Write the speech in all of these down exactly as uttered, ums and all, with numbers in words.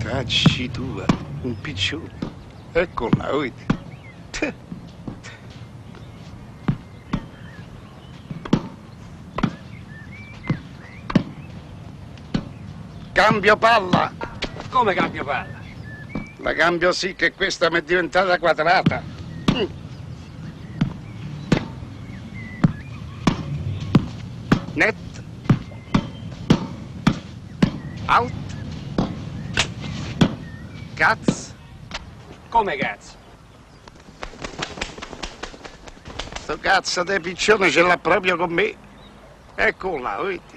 Cacci tua, un piccione. Eccola, vedi. Cambio palla. Come cambio palla? La cambio sì che questa mi è diventata quadrata. Mm. Net. Out. Cazzo. Come cazzo? Sto cazzo di piccione ce l'ha proprio con me. Eccola, vedi.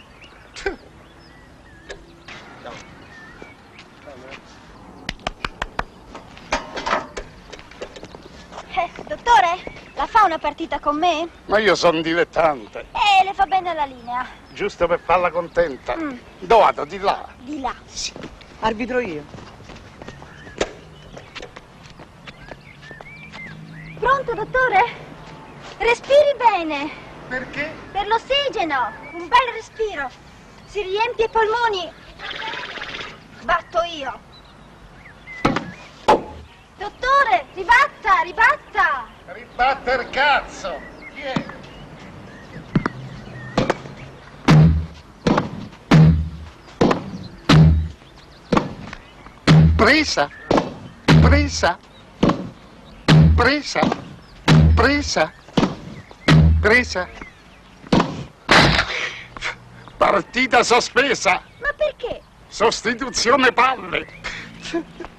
Eh, dottore, la fa una partita con me? Ma io sono un dilettante. Eh, le fa bene la linea. Giusto per farla contenta. Mm. Dove? Di là. Di là. Sì. Arbitro io. Pronto, dottore? Respiri bene. Perché? Per l'ossigeno. Un bel respiro. Si riempie i polmoni. Batto io. Dottore, ribatta, ribatta. Ribatter cazzo. Chi è? Presa. Presa. Presa. Presa. Presa. Partita sospesa. Ma perché? Sostituzione palle.